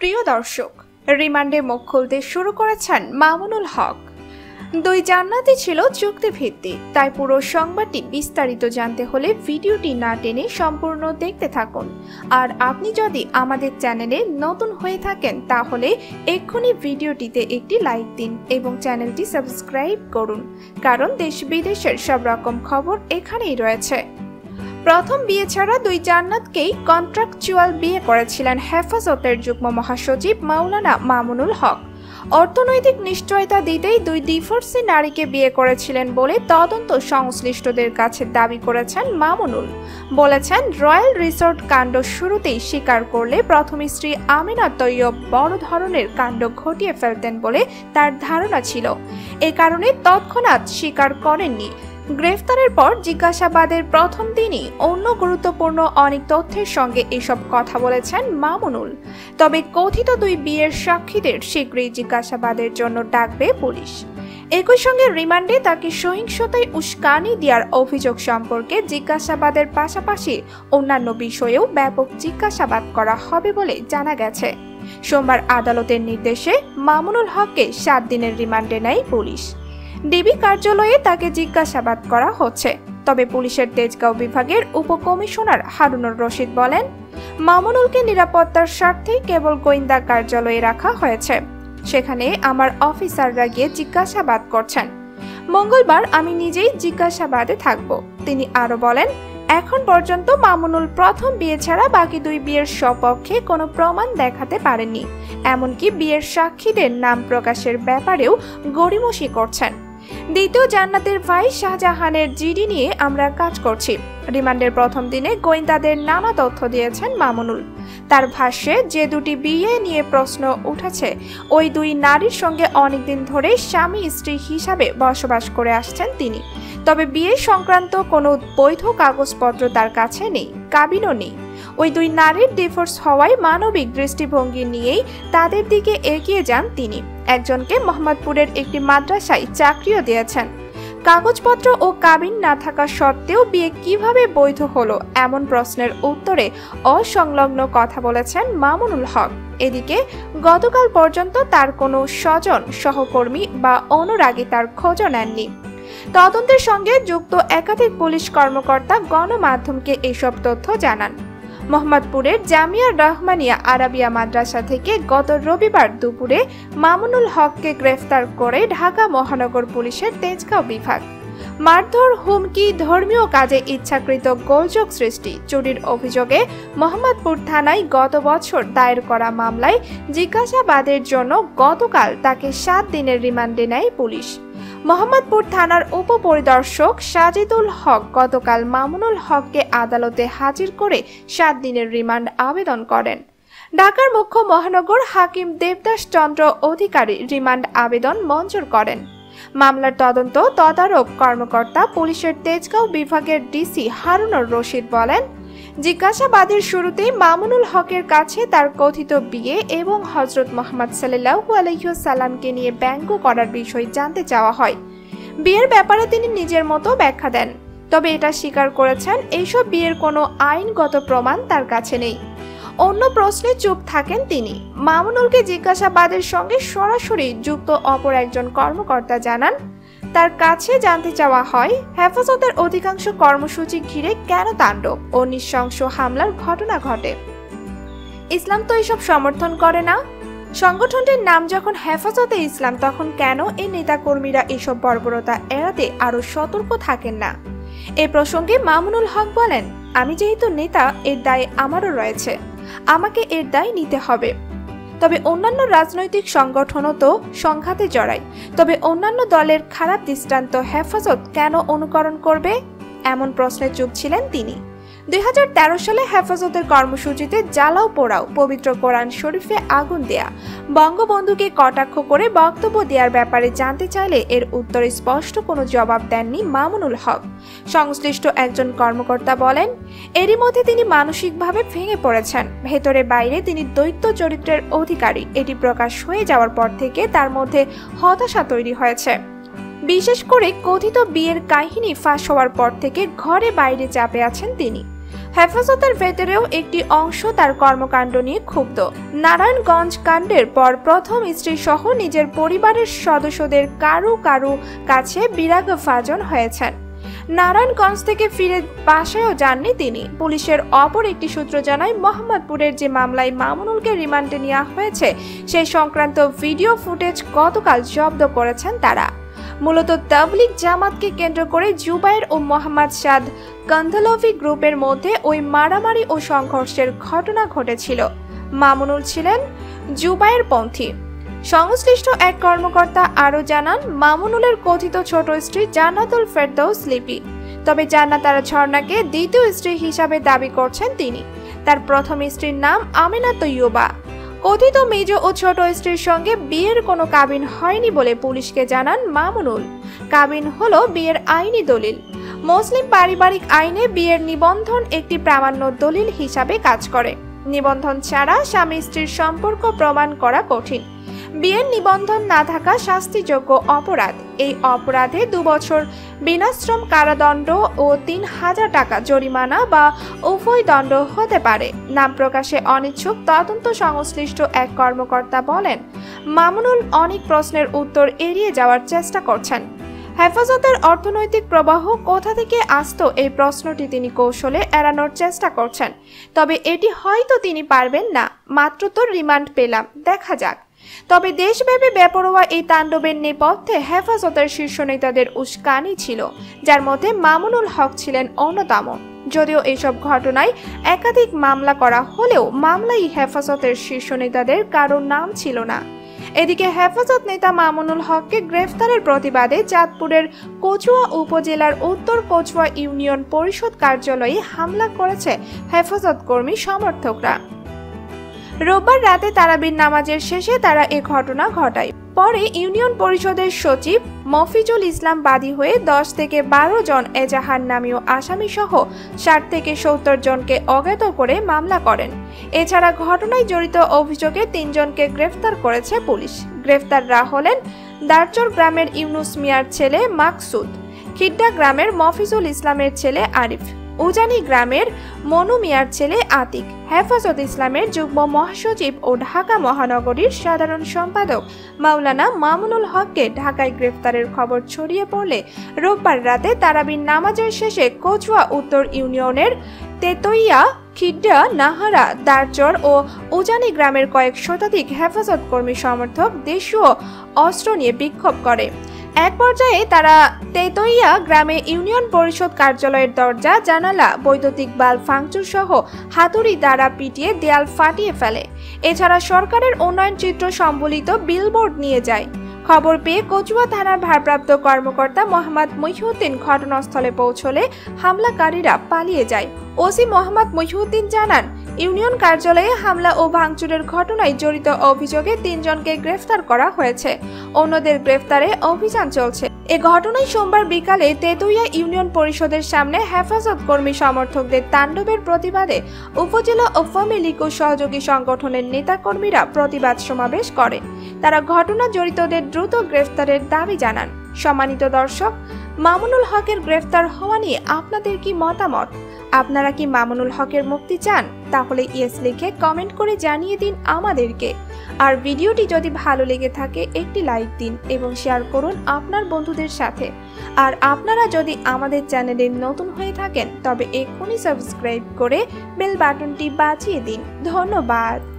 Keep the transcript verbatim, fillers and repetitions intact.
প্রিয় দর্শক, রিমান্ডে মুখ খুলতে শুরু করেছেন মামুনুল হক। দুই জান্নাতি ছিল চুক্তিভিত্তিক, তাই পুরো সংবাদটি বিস্তারিত জানতে হলে ভিডিওটি না টেনে সম্পূর্ণ দেখতে থাকুন। আর আপনি যদি আমাদের চ্যানেলে নতুন হয়ে থাকেন তাহলে এক্ষুনি ভিডিওটিতে একটি লাইক দিন এবং চ্যানেলটি সাবস্ক্রাইব করুন, কারণ দেশ বিদেশের সব রকম খবর এখানেই রয়েছে। প্রথম বিয়ে ছাড়া দুই জান্নাতকেই কন্ট্রাকচুয়াল বিয়ে করেছিলেন হেফাজতের যুগ্ম মহাসচিব মাওলানা মামুনুল হক। অর্থনৈতিক নিশ্চয়তা দিতেই দুই ডিভোর্সি নারীকে বিয়ে করেছিলেন বলে তদন্ত সংশ্লিষ্টদের কাছে দাবি করেছেন মামুনুল। বলেছেন, রয়্যাল রিসোর্ট কাণ্ড শুরুতেই স্বীকার করলে প্রথম স্ত্রী আমিনা তৈয়ব বড় ধরনের কাণ্ড ঘটিয়ে ফেলতেন বলে তার ধারণা ছিল। এ কারণে তৎক্ষণাৎ স্বীকার করেননি। গ্রেফতারের পর জিজ্ঞাসাবাদের প্রথম দিনই অন্য গুরুত্বপূর্ণ অনেক তথ্যের সঙ্গে এসব কথা বলেছেন মামুনুল। তবে কথিত দুই বিয়ের সাক্ষীদের শীঘ্রই জিজ্ঞাসাবাদের জন্য ডাকবে পুলিশ। একই সঙ্গে রিমান্ডে তাকে সহিংসতায় উস্কানি দেওয়ার অভিযোগ সম্পর্কে জিজ্ঞাসাবাদের পাশাপাশি অন্যান্য বিষয়েও ব্যাপক জিজ্ঞাসাবাদ করা হবে বলে জানা গেছে। সোমবার আদালতের নির্দেশে মামুনুল হককে সাত দিনের রিমান্ডে নেয় পুলিশ। ডিবি কার্যালয়ে তাকে জিজ্ঞাসাবাদ করা হচ্ছে। তবে পুলিশের তেজগাঁও বিভাগের উপকমিশনার হারুনুর রশিদ বলেন, মামুনুলকে নিরাপত্তার স্বার্থে কেবল গোয়েন্দা কার্যালয়ে রাখা হয়েছে। সেখানে আমার অফিসাররা গিয়ে জিজ্ঞাসাবাদ করছেন। মঙ্গলবার আমি নিজেই জিজ্ঞাসাবাদে থাকব। তিনি আরো বলেন, এখন পর্যন্ত মামুনুল প্রথম বিয়ে ছাড়া বাকি দুই বিয়ের সপক্ষে কোনো প্রমাণ দেখাতে পারেননি। এমনকি বিয়ের সাক্ষীদের নাম প্রকাশের ব্যাপারেও গড়িমসি করছেন। দ্বিতীয় জান্নাতের ভাই শাহজাহানের জিডি নিয়ে আমরা কাজ করছি। রিমান্ডের প্রথম দিনে গোয়েন্দাদের নানা তথ্য দিয়েছেন মামুনুল। তার ভাষ্যে যে দুটি বিয়ে নিয়ে প্রশ্ন উঠেছে, ওই দুই নারীর সঙ্গে অনেকদিন ধরে স্বামী স্ত্রী হিসাবে বসবাস করে আসছেন তিনি। তবে বিয়ে সংক্রান্ত কোনো বৈধ কাগজপত্র তার কাছে নেই, কাবিনও নেই। ওই দুই নারীর ডিভোর্স হওয়ায় মানবিক দৃষ্টিভঙ্গি নিয়েই তাদের দিকে এগিয়ে যান তিনি। একজনকে মোহাম্মদপুরের একটি মাদ্রাসায় চাকরিও দিয়েছেন। কাগজপত্র ও কাবিন না থাকা সত্ত্বেও বিয়ে কিভাবে বৈধ হলো, এমন প্রশ্নের উত্তরে অসংলগ্ন কথা বলেছেন মামুনুল হক। এদিকে গতকাল পর্যন্ত তার কোনো স্বজন, সহকর্মী বা অনুরাগী তার খোঁজও নেননি। তদন্তের সঙ্গে যুক্ত একাধিক পুলিশ কর্মকর্তা গণমাধ্যমকে এসব তথ্য জানান। মোহাম্মদপুরের জামিয়া রহমানিয়া আরাবিয়া মাদ্রাসা থেকে গত রবিবার দুপুরে মামুনুল হককে গ্রেফতার করে ঢাকা মহানগর পুলিশের তেজগাঁও বিভাগ। মারধর, হুমকি, ধর্মীয় কাজে ইচ্ছাকৃত গোলযোগ সৃষ্টি, চুরির অভিযোগে মোহাম্মদপুর থানায় গত বছর দায়ের করা মামলায় জিজ্ঞাসাবাদের জন্য গতকাল তাকে সাত দিনের রিমান্ডে নেয় পুলিশ। মোহাম্মদপুর থানার উপপরিদর্শক সাজিদুল হক গতকাল মামুনুল হককে আদালতে হাজির করে সাত দিনের রিমান্ড আবেদন করেন। ঢাকার মুখ্য মহানগর হাকিম দেবদাস চন্দ্র অধিকারী রিমান্ড আবেদন মঞ্জুর করেন। মামলার তদন্ত তদারক কর্মকর্তা পুলিশের তেজগাঁও বিভাগের ডিসি হারুনুর রশিদ বলেন, জিজ্ঞাসাবাদের শুরুতেই মামুনুল হকের কাছে তার কথিত বিয়ে এবং হযরত মুহাম্মদ সাল্লাল্লাহু আলাইহি ওয়াসাল্লামকে নিয়ে ব্যঙ্গ করার বিষয় জানতে চাওয়া হয়। বিয়ের ব্যাপারে তিনি নিজের মতো ব্যাখ্যা দেন। তবে এটা স্বীকার করেছেন এইসব বিয়ের কোনো আইনগত প্রমাণ তার কাছে নেই। অন্য প্রশ্নে চুপ থাকেন তিনি। মামুনুলকে জিজ্ঞাসাবাদের সঙ্গে সরাসরি যুক্ত অপর একজন কর্মকর্তা জানান, তার কাছে জানতে চাওয়া হয় হেফাজতের অধিকাংশ কর্মসূচি ঘিরে কেন তাণ্ডব ও নৃশংস হামলার ঘটনা ঘটে। ইসলাম তো এসব সমর্থন করে না। সংগঠনটির নাম যখন হেফাজতে ইসলাম, তখন কেন এই নেতাকর্মীরা এসব বর্বরতা এড়াতে আরো সতর্ক থাকেন না? এ প্রসঙ্গে মামুনুল হক বলেন, আমি যেহেতু নেতা, এর দায় আমারও রয়েছে। আমাকে এর দায় নিতে হবে। তবে অন্যান্য রাজনৈতিক সংগঠনও তো সংঘাতে জড়ায়। তবে অন্যান্য দলের খারাপ দৃষ্টান্ত হেফাজত কেন অনুকরণ করবে, এমন প্রশ্নে চুপ ছিলেন তিনি। দুই হাজার তেরো সালে হেফাজতের কর্মসূচিতে জ্বালাও পোড়াও, পবিত্র কোরআন শরীফে আগুন দেয়া, বঙ্গবন্ধুকে কটাক্ষ করে বক্তব্য দেওয়ার ব্যাপারে জানতে চাইলে এর উত্তরে স্পষ্ট কোনো জবাব দেননি মামুনুল হক। সংশ্লিষ্ট একজন কর্মকর্তা বলেন, এরই মধ্যে তিনি মানসিকভাবে ভেঙে পড়েছেন। ভেতরে বাইরে তিনি দৈত্য চরিত্রের অধিকারী। এটি প্রকাশ হয়ে যাওয়ার পর থেকে তার মধ্যে হতাশা তৈরি হয়েছে। বিশেষ করে কথিত বিয়ের কাহিনী ফাঁস হওয়ার পর থেকে ঘরে বাইরে চাপে আছেন তিনি। হেফাজতের ভেতরেও একটি অংশ তার কর্মকাণ্ড নিয়ে ক্ষুব্ধ। নারায়ণগঞ্জ কাণ্ডের পর প্রথম স্ত্রী সহ নিজের পরিবারের সদস্যদের কারো কারো কাছে বিরাগভাজন হয়েছেন। নারায়ণগঞ্জ থেকে ফিরে বাসায়ও যাননি তিনি। পুলিশের অপর একটি সূত্র জানায়, মোহাম্মদপুরের যে মামলায় মামুনুলকে রিমান্ডে নেওয়া হয়েছে সেই সংক্রান্ত ভিডিও ফুটেজ গতকাল জব্দ করেছেন তারা। মূলত তাবলিগ জামাতকে কেন্দ্র করে জুবায়ের ও মোহাম্মদ সাদ কান্ধলভি গ্রুপের মধ্যে ওই মারামারি ও সংঘর্ষের ঘটনা ঘটেছিল। মামুনুল ছিলেন জুবায়ের পন্থী। সংশ্লিষ্ট এক কর্মকর্তা আরও জানান, মামুনুলের কথিত ছোট স্ত্রী জান্নাতুল ফেরদৌস লিপি। তবে জান্নাত আর ঝর্ণাকে দ্বিতীয় স্ত্রী হিসাবে দাবি করছেন তিনি। তার প্রথম স্ত্রীর নাম আমিনা তৈয়বা। কথিত মেজ ও ছোট স্ত্রীর সঙ্গে বিয়ের কোনো কাবিন হয়নি বলে পুলিশকে জানান মামুনুল। কাবিন হলো বিয়ের আইনি দলিল। মুসলিম পারিবারিক আইনে বিয়ের নিবন্ধন একটি প্রামাণ্য দলিল হিসাবে কাজ করে। নিবন্ধন ছাড়া স্বামী স্ত্রীর সম্পর্ক প্রমাণ করা কঠিন। বিয়ের নিবন্ধন না থাকা শাস্তিযোগ্য অপরাধ। এই অপরাধে দুবছর বিনাশ্রম কারাদণ্ড ও তিন হাজার টাকা জরিমানা বা উভয় দণ্ড হতে পারে। নাম প্রকাশে অনিচ্ছুক তদন্ত সংশ্লিষ্ট এক কর্মকর্তা বলেন, মামুনুল অনেক প্রশ্নের উত্তর এড়িয়ে যাওয়ার চেষ্টা করছেন। হেফাজতের অর্থনৈতিক প্রবাহ কোথা থেকে আসতো এই প্রশ্নটি তিনি কৌশলে এড়ানোর চেষ্টা করছেন। তবে এটি হয়তো তিনি পারবেন না। মাত্র তো রিমান্ড পেলাম, দেখা যাক। তবে দেশব্যাপী বেপরোয়া এই তাণ্ডবের নেপথ্যে হেফাজতের শীর্ষ নেতাদের উস্কানি ছিল, যার মধ্যে মামুনুল হক ছিলেন অন্যতম। যদিও এইসব ঘটনায় একাধিক মামলা করা হলেও মামলায় হেফাজতের শীর্ষ নেতাদের কারো নাম ছিল না। এদিকে হেফাজত নেতা মামুনুল হককে গ্রেফতারের প্রতিবাদে চাঁদপুরের কচুয়া উপজেলার উত্তর কচুয়া ইউনিয়ন পরিষদ কার্যালয়ে হামলা করেছে হেফাজত কর্মী সমর্থকরা। রোববার রাতে তারাবির নামাজের শেষে তারা এ ঘটনা ঘটায়। পরে ইউনিয়ন পরিষদের সচিব মফিজুল ইসলাম বাদী হয়ে দশ থেকে বারো জন এজাহার নামীয় আসামি সহ ষাট থেকে সত্তর জনকে অজ্ঞাত করে মামলা করেন। এছাড়া ঘটনায় জড়িত অভিযোগে তিনজনকে গ্রেফতার করেছে পুলিশ। গ্রেফতাররা হলেন দারচর গ্রামের ইউনুস মিয়ার ছেলে মাকসুদ, খিড্ডা গ্রামের মফিজুল ইসলামের ছেলে আরিফ, উজানি গ্রামের মনু মিয়ার ছেলে আতিক। হেফাজত ইসলামের যুগ্ম মহাসচিব ও ঢাকা মহানগরীর সাধারণ সম্পাদক মাওলানা মামুনুল হককে ঢাকায় গ্রেফতারের খবর ছড়িয়ে পড়লে রোববার রাতে তারাবির নামাজের শেষে কচুয়া উত্তর ইউনিয়নের তেতইয়া, খিড্ডা, নাহারা, দারচর ও উজানি গ্রামের কয়েক শতাধিক হেফাজত কর্মী সমর্থক দেশীয় অস্ত্র নিয়ে বিক্ষোভ করে। এক পর্যায়ে তারা তেতইয়া গ্রামে ইউনিয়ন পরিষদ কার্যালয়ের দরজা, জানালা, বৈদ্যুতিক বাল্ব ভাঙচুর সহ হাতুড়ি দ্বারা পিটিয়ে দেয়াল ফাটিয়ে ফেলে। এছাড়া সরকারের উন্নয়ন চিত্র সম্বলিত বিলবোর্ড নিয়ে যায়। খবর পেয়ে কচুয়া থানার ভারপ্রাপ্ত কর্মকর্তা মোহাম্মদ মহিউদ্দিন ঘটনাস্থলে পৌঁছলে হামলাকারীরা পালিয়ে যায়। ওসি মোহাম্মদ মহিউদ্দিন জানান, ইউনিয়ন কার্যালয়ে হামলা ও ভাঙচুরের ঘটনায় জড়িত অভিযোগে তিনজনকে গ্রেফতার করা হয়েছে। অন্যদের গ্রেফতারে অভিযান চলছে। এ ঘটনায় সোমবার বিকালে তেতুইয়া ইউনিয়ন পরিষদের সামনে হেফাজত কর্মী সমর্থকদের তাণ্ডবের প্রতিবাদে উপজেলা আওয়ামী লীগ ও সহযোগী সংগঠনের নেতাকর্মীরা প্রতিবাদ সমাবেশ করে। তারা ঘটনা জড়িতদের দ্রুত গ্রেফতারের দাবি জানান। সম্মানিত দর্শক, মামুনুল হকের গ্রেফতার হওয়া নিয়ে আপনাদের কি মতামত? আপনারা কি মামুনুল হকের মুক্তি চান? তাহলে ইয়েস লিখে কমেন্ট করে জানিয়ে দিন আমাদেরকে। আর ভিডিওটি যদি ভালো লেগে থাকে একটি লাইক দিন এবং শেয়ার করুন আপনার বন্ধুদের সাথে। আর আপনারা যদি আমাদের চ্যানেলে নতুন হয়ে থাকেন তবে এক্ষুনি সাবস্ক্রাইব করে বেল বাটনটি বাজিয়ে দিন। ধন্যবাদ।